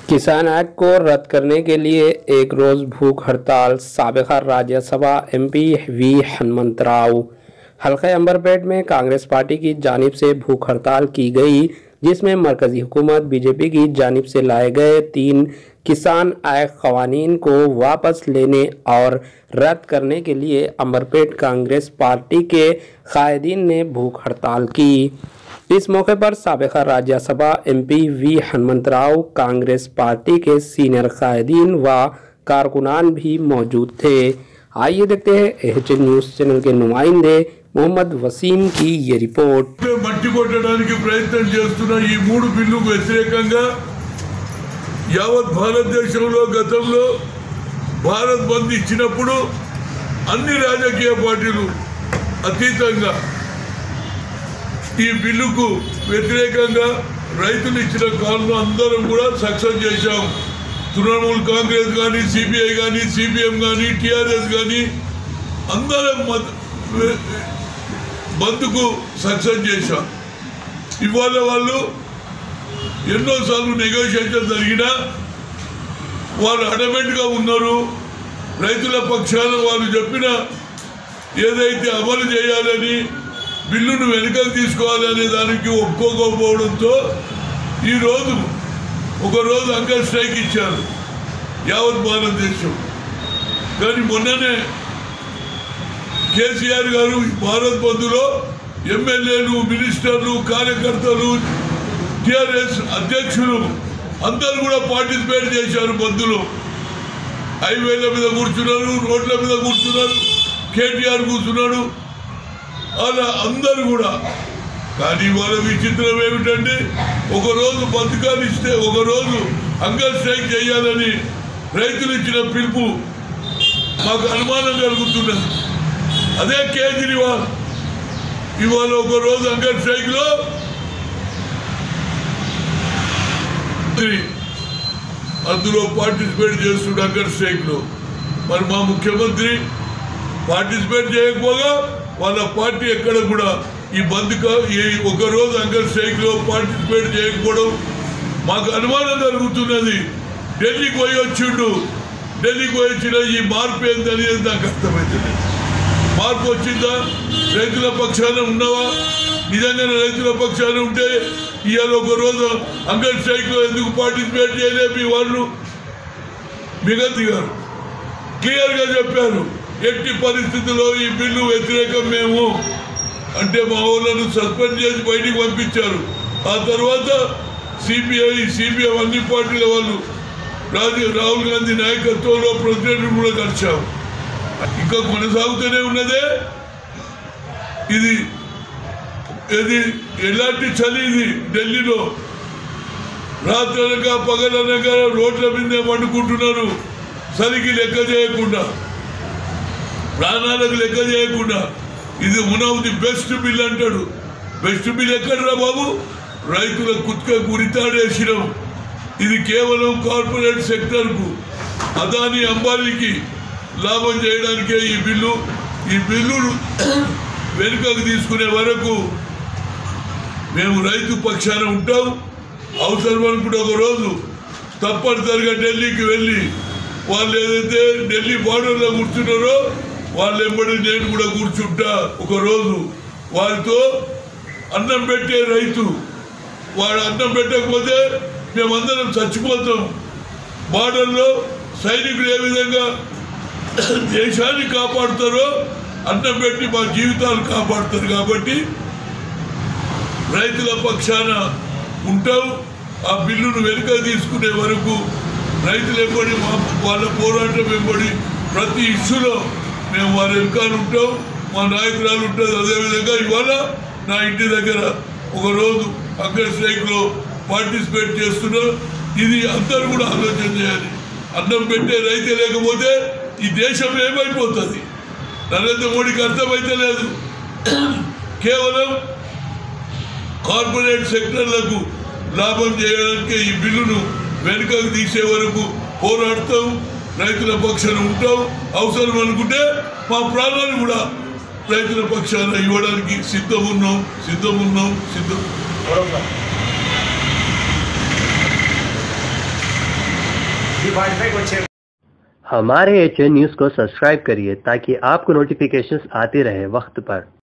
किसान एक्ट को रद्द करने के लिए एक रोज भूख हड़ताल। साबिक़ा राज्यसभा एमपी वी हनुमंतराव। हल्का अंबरपेट में कांग्रेस पार्टी की जानिब से भूख हड़ताल की गई, जिसमें मरकजी हुकूमत बीजेपी की जानिब से लाए गए 3 किसान एक्ट क़वानीन को वापस लेने और रद्द करने के लिए अंबरपेट कांग्रेस पार्टी के कायदीन ने भूख हड़ताल की। इस मौके पर साबिक़ा Rajya Sabha MP V Hanumantha Rao, Congress party के सीनियर कायदीन व कारकुनान भी मौजूद थे। आइए देखते हैं एचएन न्यूज़ चैनल के नुमाइंदे मोहम्मद वसीम की ये रिपोर्ट। मट्टी కొట్టడానికి ప్రయత్నం చేస్తున్న ఈ 3 బిల్లుకు వ్యతిరేకంగా యావత్ భారతదేశంలో గతంలో భారత్ బంద్ ఇచ్చినప్పుడు అన్ని రాజకీయ పార్టీలు అతీతంగా ఈ బిల్లుకు వ్యతిరేకంగా రైతులు ఇచ్చిన కాల్ను అందరం కూడా సక్సెస్ చేశాం। తృణమూల్ కాంగ్రెస్ కానీ, సిపిఐ కానీ, సిపిఎం కానీ, టిఆర్ఎస్ కానీ అందరం బంద్కు సక్సెస్ చేశాం। ఇవాళ వాళ్ళు ఎన్నోసార్లు నెగోషియేషన్ జరిగినా వాళ్ళు అడమెంట్గా ఉన్నారు। రైతుల పక్షాన వాళ్ళు చెప్పిన ఏదైతే అమలు చేయాలని బిల్లును వెనుకకు తీసుకోవాలనే దానికి ఒప్పుకోకపోవడంతో ఈరోజు ఒకరోజు అంగల్ స్ట్రైక్ ఇచ్చారు యావత్ భారతదేశం। కానీ మొన్ననే కేసీఆర్ గారు భారత్ బంద్లో ఎమ్మెల్యేలు, మినిస్టర్లు, కార్యకర్తలు, టిఆర్ఎస్ అధ్యక్షులు అందరూ కూడా పార్టిసిపేట్ చేశారు బంద్లో। హైవేల మీద కూర్చున్నారు, రోడ్ల మీద కూర్చున్నారు, కేటీఆర్ కూర్చున్నాడు, అలా అందరూ కూడా। కానీ వాళ్ళ విచిత్రం ఏమిటంటే ఒకరోజు బతుకాలు ఇస్తే ఒకరోజు అంగల్ స్ట్రైక్ చేయాలని రైతులు ఇచ్చిన పిలుపు మాకు అనుమానం కలుగుతున్నది। అదే కేజ్రీవాల్ ఇవాళ ఒకరోజు అంగల్ స్ట్రైక్లో అందులో పార్టిసిపేట్ చేస్తున్న అంగల్ స్ట్రైక్లో మరి మా ముఖ్యమంత్రి పార్టిసిపేట్ చేయకపోగా వాళ్ళ పార్టీ ఎక్కడ కూడా ఈ బంద్కు ఒకరోజు అంగల్ స్ట్రైక్లో పార్టిసిపేట్ చేయకపోవడం మాకు అనుమానం జరుగుతున్నది। ఢిల్లీకి పోయి వచ్చిండు, ఢిల్లీకి పోయి వచ్చిన ఈ మార్పు ఏందనేది నాకు అర్థమవుతుంది। మార్పు వచ్చిందా? రైతుల పక్షాన ఉన్నావా? నిజంగానే రైతుల పక్షాన ఉంటే ఇవాళ ఒకరోజు అంగల్ స్ట్రైక్లో ఎందుకు పార్టిసిపేట్ చేయలేదు మీ వాళ్ళు? మిగతి గారు క్లియర్గా చెప్పారు, ఎట్టి పరిస్థితుల్లో ఈ బిల్లు వ్యతిరేకం మేము అంటే మా వాళ్ళను సస్పెండ్ చేసి బయటికి పంపించారు। ఆ తర్వాత సిపిఐ, సిపిఎం అన్ని పార్టీల వాళ్ళు రాహుల్ గాంధీ నాయకత్వంలో ప్రెసిడెంట్ కూడా కలిసాము। ఇంకా కొనసాగుతూనే ఉన్నదే ఇది ఎలాంటి చలి ఇది ఢిల్లీలో రాత్రి అనగా పగలనగా రోడ్ల మీదే పండుకుంటున్నారు, చలికి లెక్క చేయకుండా, ప్రాణాలకు లెక్క చేయకుండా। ఇది one of the best bill అంటాడు। బెస్ట్ బిల్ ఎక్కడరా బాబు? రైతుల కుత్కకు ఉరితాడేసినాం। ఇది కేవలం కార్పొరేట్ సెక్టర్కు, అదాని అంబానీకి లాభం చేయడానికే ఈ బిల్లును వెనుకకు తీసుకునే వరకు మేము రైతు పక్షాన ఉంటాం। అవసరం అనుకుంటే ఒకరోజు తప్పనిసరిగా ఢిల్లీకి వెళ్ళి వాళ్ళు ఏదైతే ఢిల్లీ బార్డర్లో కూర్చున్నారో వాళ్ళు ఎంబడి నేను కూడా కూర్చుంటా। ఒకరోజు వారితో అన్నం పెట్టే రైతు వాడు అన్నం పెట్టకపోతే మేమందరం చచ్చిపోతాం। బార్డర్లో సైనికులు ఏ విధంగా దేశాన్ని కాపాడుతారో అన్నం పెట్టి మా జీవితాలు కాపాడుతారు। కాబట్టి రైతుల పక్షాన ఉంటాం। ఆ బిల్లును వెనుక తీసుకునే వరకు రైతులు ఎంబడి వాళ్ళ పోరాటం ఎంబడి ప్రతి ఇష్యూలో మేము వారి వెనుకాల ఉంటాం, మా నాయకురాలు ఉంటుంది। అదేవిధంగా ఇవాళ నా ఇంటి దగ్గర ఒకరోజు అంగల్ స్ట్రైక్లో పార్టిసిపేట్ చేస్తున్నా। ఇది అందరూ కూడా ఆలోచన చేయాలి। అన్నం పెట్టే రైతే లేకపోతే ఈ దేశం ఏమైపోతుంది? నరేంద్ర మోడీకి అర్థమైతే లేదు। కేవలం కార్పొరేట్ సెక్టర్లకు లాభం చేయడానికి ఈ బిల్లును వెనుకకు తీసే వరకు పోరాడతాం, రైతుల పక్షాన ఉంటాం। అవసరం అనుకుంటే మా ప్రాణాలు కూడా రైతుల పక్షాన ఇవ్వడానికి సిద్ధం ఉన్నాం। 45 వచ్చే हमारे HN न्यूज़ को सब्सक्राइब करिए ताकि आपको नोटिफिकेशंस आते रहे वक्त पर।